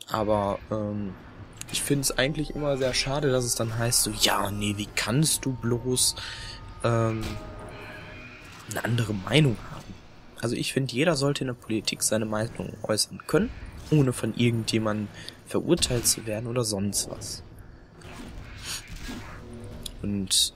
Aber ich finde es eigentlich immer sehr schade, dass es dann heißt so, ja, nee, wie kannst du bloß eine andere Meinung haben? Also ich finde, jeder sollte in der Politik seine Meinung äußern können, ohne von irgendjemandem verurteilt zu werden oder sonst was. Und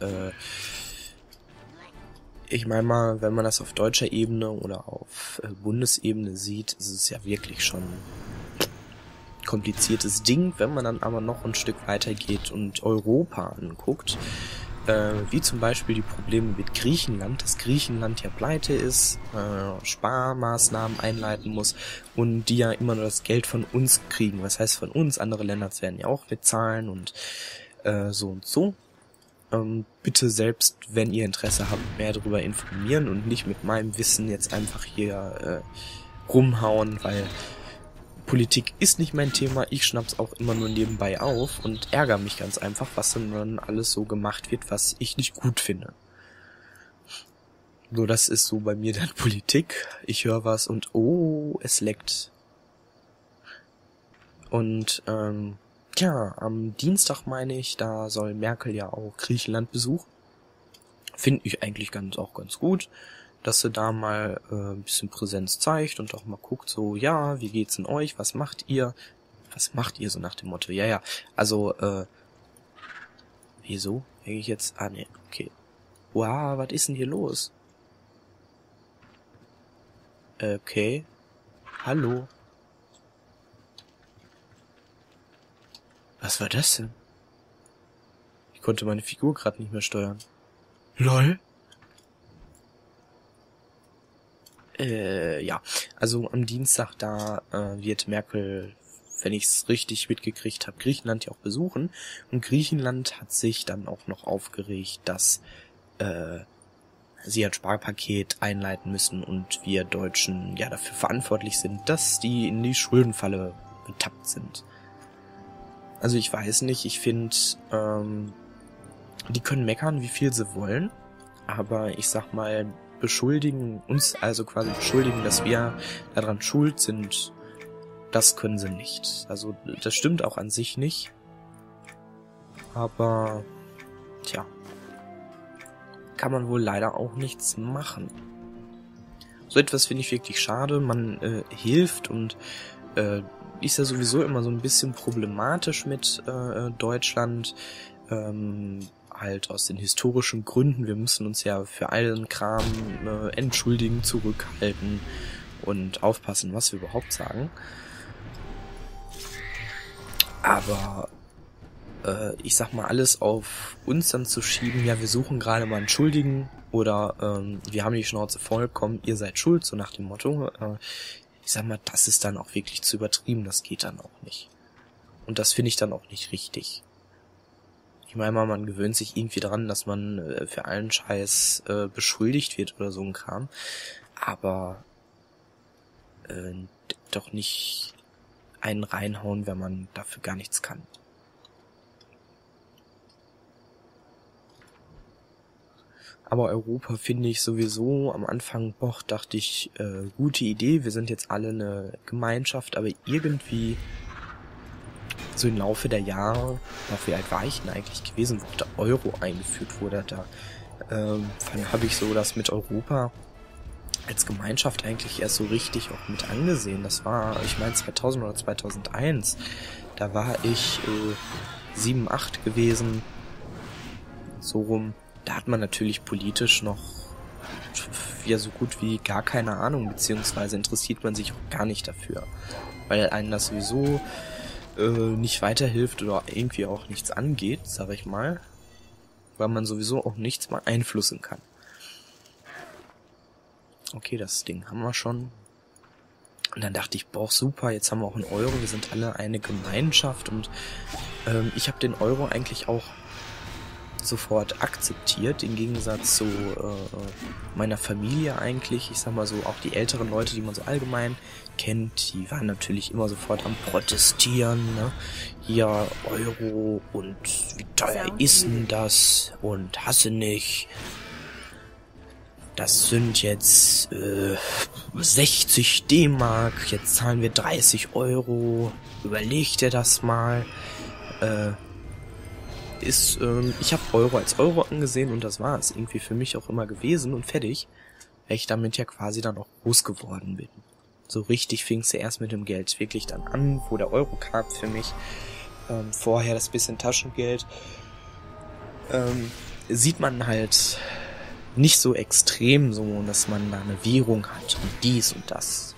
ich meine mal, wenn man das auf deutscher Ebene oder auf Bundesebene sieht, ist es ja wirklich schon kompliziertes Ding. Wenn man dann aber noch ein Stück weiter geht und Europa anguckt, wie zum Beispiel die Probleme mit Griechenland, dass Griechenland ja pleite ist, Sparmaßnahmen einleiten muss und die ja immer nur das Geld von uns kriegen. Was heißt von uns? Andere Länder werden ja auch bezahlen und so und so. Bitte selbst, wenn ihr Interesse habt, mehr darüber informieren und nicht mit meinem Wissen jetzt einfach hier rumhauen, weil Politik ist nicht mein Thema, ich schnapp's auch immer nur nebenbei auf und ärgere mich ganz einfach, was dann alles so gemacht wird, was ich nicht gut finde. So, das ist so bei mir dann Politik. Ich höre was und oh, es leckt. Und ja, am Dienstag meine ich, da soll Merkel ja auch Griechenland besuchen. Finde ich eigentlich ganz gut, dass sie da mal ein bisschen Präsenz zeigt und auch mal guckt, so, ja, wie geht's denn euch, was macht ihr? Was macht ihr so nach dem Motto? Ja, also, wieso? Denke ich jetzt, ne, okay. Wow, was ist denn hier los? Okay. Hallo? Was war das denn? Ich konnte meine Figur gerade nicht mehr steuern. LOL? Ja. Also am Dienstag da wird Merkel, wenn ich es richtig mitgekriegt habe, Griechenland ja auch besuchen. Und Griechenland hat sich dann auch noch aufgeregt, dass sie ein Sparpaket einleiten müssen und wir Deutschen ja dafür verantwortlich sind, dass die in die Schuldenfalle betappt sind. Also ich weiß nicht, ich finde, die können meckern, wie viel sie wollen, aber ich sag mal, beschuldigen, dass wir daran schuld sind, das können sie nicht. Also das stimmt auch an sich nicht, aber tja, kann man wohl leider auch nichts machen. So etwas finde ich wirklich schade, man hilft und ist ja sowieso immer so ein bisschen problematisch mit Deutschland, halt aus den historischen Gründen. Wir müssen uns ja für allen Kram entschuldigen, zurückhalten und aufpassen, was wir überhaupt sagen. Aber ich sag mal, alles auf uns dann zu schieben, ja, wir suchen gerade mal einen Schuldigen oder wir haben die Schnauze voll, komm, ihr seid schuld, so nach dem Motto. Ich sag mal, das ist dann auch wirklich zu übertrieben, das geht dann auch nicht. Und das finde ich dann auch nicht richtig. Ich meine mal, man gewöhnt sich irgendwie dran, dass man für allen Scheiß beschuldigt wird oder so ein Kram. Aber doch nicht einen reinhauen, wenn man dafür gar nichts kann. Aber Europa finde ich sowieso am Anfang, dachte ich, gute Idee, wir sind jetzt alle eine Gemeinschaft, aber irgendwie so im Laufe der Jahre, wie alt war ich denn eigentlich gewesen, wo der Euro eingeführt wurde, da habe ich so das mit Europa als Gemeinschaft eigentlich erst so richtig auch mit angesehen. Das war, ich meine 2000 oder 2001, da war ich 7, 8 gewesen, so rum. Da hat man natürlich politisch noch ja so gut wie gar keine Ahnung, beziehungsweise interessiert man sich auch gar nicht dafür, weil einen das sowieso nicht weiterhilft oder irgendwie auch nichts angeht, sag ich mal, weil man sowieso auch nichts mal einflussen kann. Okay, das Ding haben wir schon. Und dann dachte ich, super, jetzt haben wir auch einen Euro, wir sind alle eine Gemeinschaft und ich habe den Euro eigentlich auch sofort akzeptiert, im Gegensatz zu meiner Familie eigentlich. Ich sag mal so, auch die älteren Leute, die man so allgemein kennt, die waren natürlich immer sofort am Protestieren, ne? Hier Euro und wie teuer ist denn das und hasse nicht. das sind jetzt 60 D-Mark, jetzt zahlen wir 30 Euro, überleg dir das mal. Ich habe Euro als Euro angesehen und das war es irgendwie für mich auch immer gewesen und fertig, weil ich damit ja quasi dann auch groß geworden bin. So richtig fing es ja erst mit dem Geld wirklich dann an, wo der Euro kam für mich. Vorher das bisschen Taschengeld. Sieht man halt nicht so extrem so, dass man da eine Währung hat und dies und das.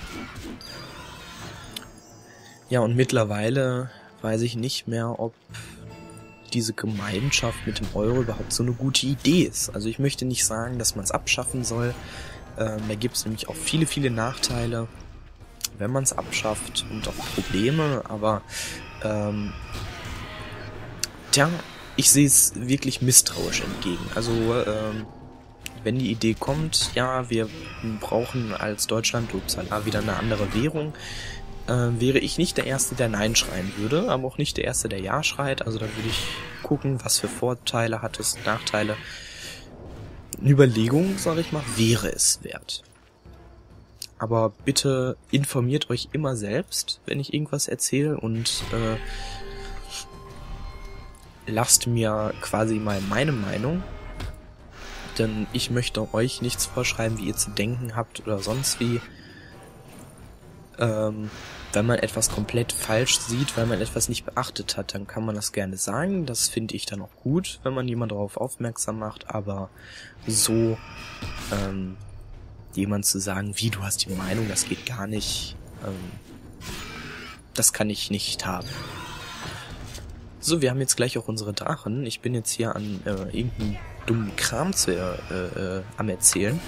Ja, und mittlerweile weiß ich nicht mehr, ob diese Gemeinschaft mit dem Euro überhaupt so eine gute Idee ist. Also ich möchte nicht sagen, dass man es abschaffen soll. Da gibt es nämlich auch viele, viele Nachteile, wenn man es abschafft und auch Probleme, aber ich sehe es wirklich misstrauisch entgegen. Also wenn die Idee kommt, ja, wir brauchen als Deutschland wieder eine andere Währung, wäre ich nicht der Erste, der Nein schreien würde, aber auch nicht der Erste, der Ja schreit. Also da würde ich gucken, was für Vorteile hat es, Nachteile. Eine Überlegung, sage ich mal, wäre es wert. Aber bitte informiert euch immer selbst, wenn ich irgendwas erzähle und lasst mir quasi mal meine Meinung. Denn ich möchte euch nichts vorschreiben, wie ihr zu denken habt oder sonst wie. Wenn man etwas komplett falsch sieht, weil man etwas nicht beachtet hat, dann kann man das gerne sagen. Das finde ich dann auch gut, wenn man jemand darauf aufmerksam macht. Aber so jemand zu sagen, wie, du hast die Meinung, das geht gar nicht, das kann ich nicht haben. So, wir haben jetzt gleich auch unsere Drachen. Ich bin jetzt hier an irgendeinem dummen Kram am Erzählen.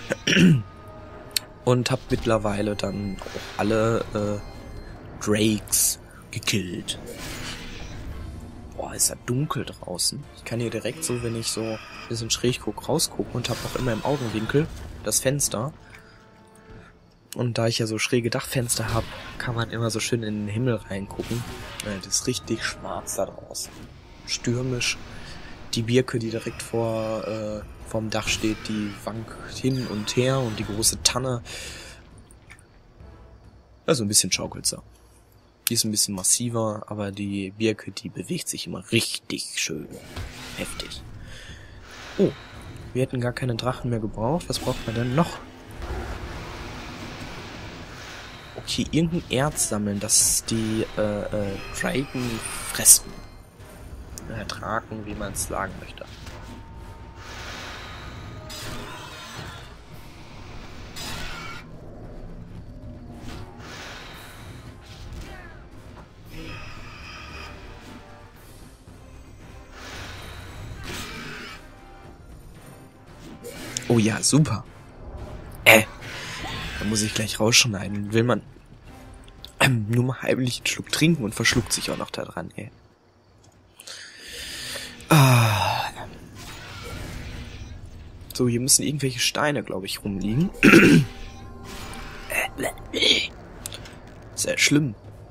Und hab mittlerweile dann auch alle Drakes gekillt. Boah, ist ja dunkel draußen. Ich kann hier direkt so, wenn ich so ein bisschen schräg rausgucken und hab auch immer im Augenwinkel das Fenster. Und da ich ja so schräge Dachfenster hab, kann man immer so schön in den Himmel reingucken. Das ist richtig schwarz da draußen. Stürmisch. Die Birke, die direkt vorm Dach steht, die wankt hin und her und die große Tanne. Also ein bisschen schaukelt's. Die ist ein bisschen massiver, aber die Birke, die bewegt sich immer richtig schön. Heftig. Oh, wir hätten gar keine Drachen mehr gebraucht. Was braucht man denn noch? Okay, irgendein Erz sammeln, das die Draken fressen. Draken, wie man es sagen möchte. Oh ja, super. Da muss ich gleich rausschneiden. Will man nur mal heimlich einen Schluck trinken und verschluckt sich auch noch da dran, ey. So, hier müssen irgendwelche Steine, glaube ich, rumliegen. Sehr schlimm.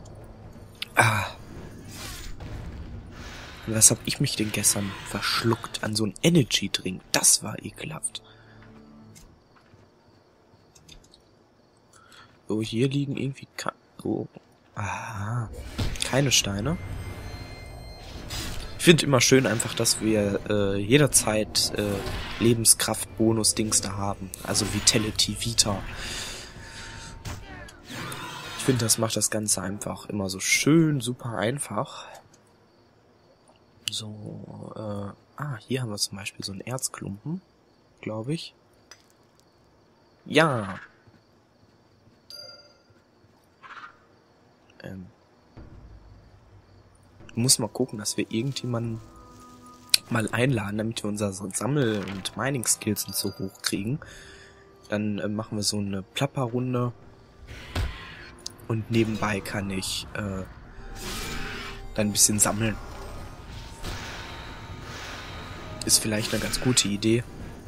Was hab ich mich denn gestern verschluckt an so einem Energy-Drink? Das war ekelhaft. So, hier liegen irgendwie keine Steine. Ich finde immer schön einfach, dass wir jederzeit Lebenskraft-Bonus-Dings da haben. Also Vitality Vita. Ich finde, das macht das Ganze einfach immer so schön, super einfach. So, hier haben wir zum Beispiel so einen Erzklumpen, glaube ich. Ja. Muss mal gucken, dass wir irgendjemanden mal einladen, damit wir unser Sammel- und Mining-Skills und so hoch kriegen. Dann machen wir so eine Plapperrunde. Und nebenbei kann ich dann ein bisschen sammeln. Ist vielleicht eine ganz gute Idee.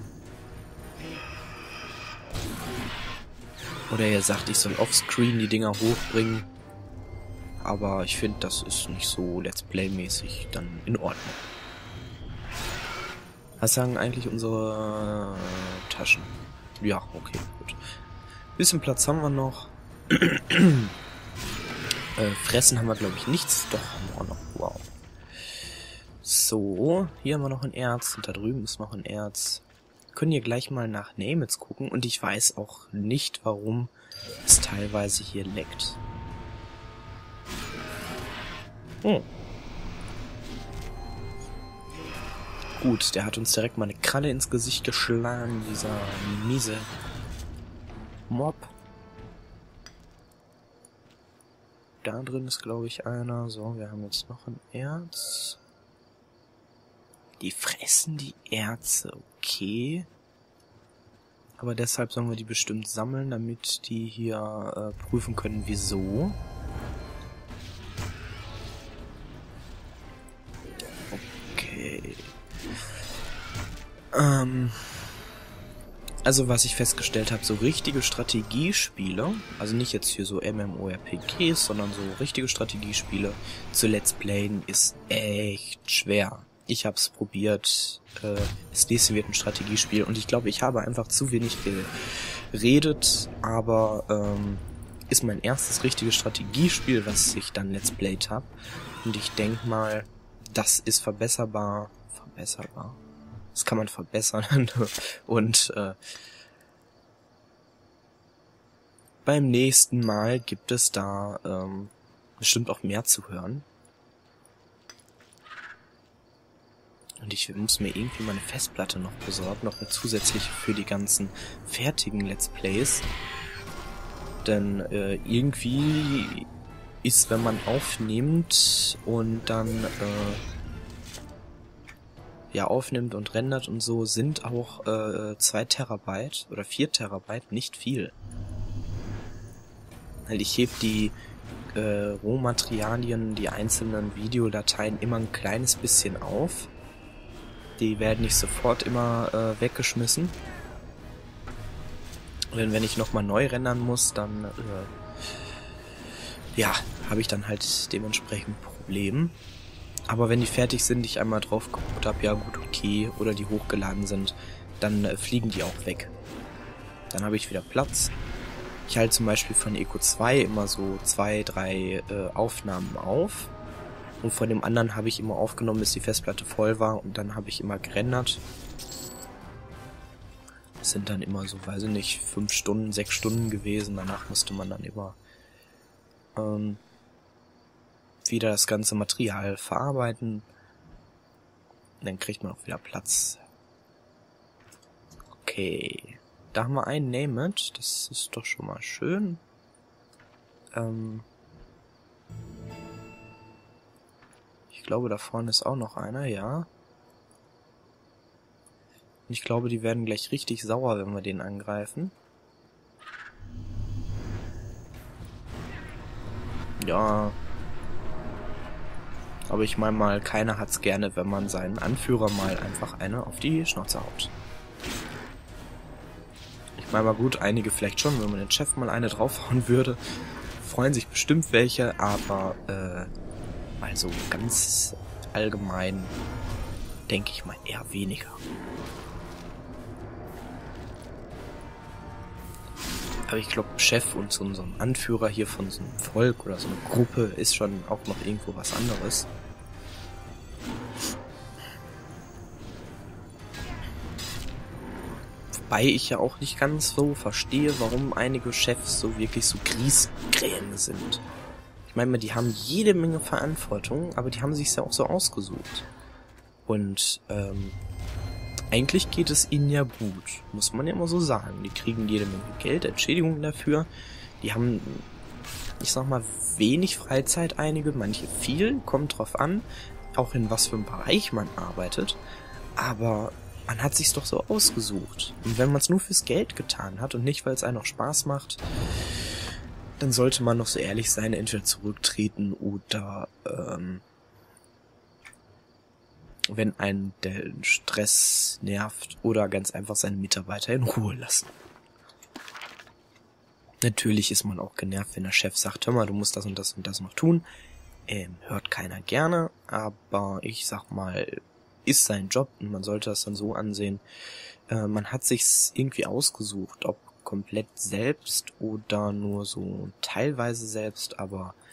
Oder ihr sagt, ich soll offscreen die Dinger hochbringen. Aber ich finde, das ist nicht so Let's Play-mäßig dann in Ordnung. Was sagen eigentlich unsere Taschen? Ja, okay, gut. Bisschen Platz haben wir noch. Fressen haben wir, glaube ich, nichts. Doch, haben wir auch noch. Wow. So, hier haben wir noch ein Erz. Und da drüben ist noch ein Erz. Wir können hier gleich mal nach Nemitz gucken. Und ich weiß auch nicht, warum es teilweise hier leckt. Oh. Gut, der hat uns direkt mal eine Kralle ins Gesicht geschlagen, dieser miese Mob. Da drin ist, glaube ich, einer. So, wir haben jetzt noch ein Erz. Die fressen die Erze, okay. Aber deshalb sollen wir die bestimmt sammeln, damit die hier prüfen können, wieso. Okay. Also was ich festgestellt habe, so richtige Strategiespiele, also nicht jetzt hier so MMORPGs, sondern so richtige Strategiespiele zu Let's Playen ist echt schwer. Ich habe es probiert, das nächste wird ein Strategiespiel und ich glaube, ich habe einfach zu wenig geredet, aber ist mein erstes richtiges Strategiespiel, was ich dann Let's Played habe. Und ich denke mal, das ist verbesserbar. Das kann man verbessern. Und beim nächsten Mal gibt es da bestimmt auch mehr zu hören. Und ich muss mir irgendwie meine Festplatte noch besorgen, noch eine zusätzliche für die ganzen fertigen Let's Plays. Denn irgendwie ist, wenn man aufnimmt und dann aufnimmt und rendert und so, sind auch 2 Terabyte oder 4 Terabyte nicht viel. Weil ich heb die Rohmaterialien, die einzelnen Videodateien immer ein kleines bisschen auf. Die werden nicht sofort immer weggeschmissen. Und wenn ich nochmal neu rendern muss, dann habe ich dann halt dementsprechend Probleme. Aber wenn die fertig sind, ich einmal drauf geguckt habe, ja gut, okay, oder die hochgeladen sind, dann fliegen die auch weg. Dann habe ich wieder Platz. Ich halte zum Beispiel von Eco 2 immer so 2, 3 Aufnahmen auf. Und von dem anderen habe ich immer aufgenommen, bis die Festplatte voll war. Und dann habe ich immer gerendert. Das sind dann immer so, weiß ich nicht, 5 Stunden, 6 Stunden gewesen. Danach musste man dann immer wieder das ganze Material verarbeiten. Dann kriegt man auch wieder Platz. Okay. Da haben wir einen Name It. Das ist doch schon mal schön. Ich glaube, da vorne ist auch noch einer, ja. Und ich glaube, die werden gleich richtig sauer, wenn wir den angreifen. Ja. Aber ich meine mal, keiner hat's gerne, wenn man seinen Anführer mal einfach eine auf die Schnauze haut. Ich meine mal gut, einige vielleicht schon, wenn man den Chef mal eine draufhauen würde, freuen sich bestimmt welche, aber mal so ganz allgemein denke ich mal eher weniger. Aber ich glaube, Chef und so ein Anführer hier von so einem Volk oder so einer Gruppe ist schon auch noch irgendwo was anderes. Wobei ich ja auch nicht ganz so verstehe, warum einige Chefs so wirklich so Griesgräme sind. Ich meine, die haben jede Menge Verantwortung, aber die haben sich's ja auch so ausgesucht. Und eigentlich geht es ihnen ja gut, muss man ja immer so sagen. Die kriegen jede Menge Geld, Entschädigungen dafür. Die haben, ich sag mal, wenig Freizeit, einige, manche viel, kommt drauf an, auch in was für einem Bereich man arbeitet. Aber man hat sich's doch so ausgesucht. Und wenn man es nur fürs Geld getan hat und nicht, weil es einem auch Spaß macht, dann sollte man noch so ehrlich sein, entweder zurücktreten oder wenn einen der Stress nervt oder ganz einfach seine Mitarbeiter in Ruhe lassen. Natürlich ist man auch genervt, wenn der Chef sagt, hör mal, du musst das und das und das noch tun. Hört keiner gerne, aber ich sag mal, ist sein Job und man sollte das dann so ansehen. Man hat sich's irgendwie ausgesucht, ob komplett selbst oder nur so teilweise selbst, aber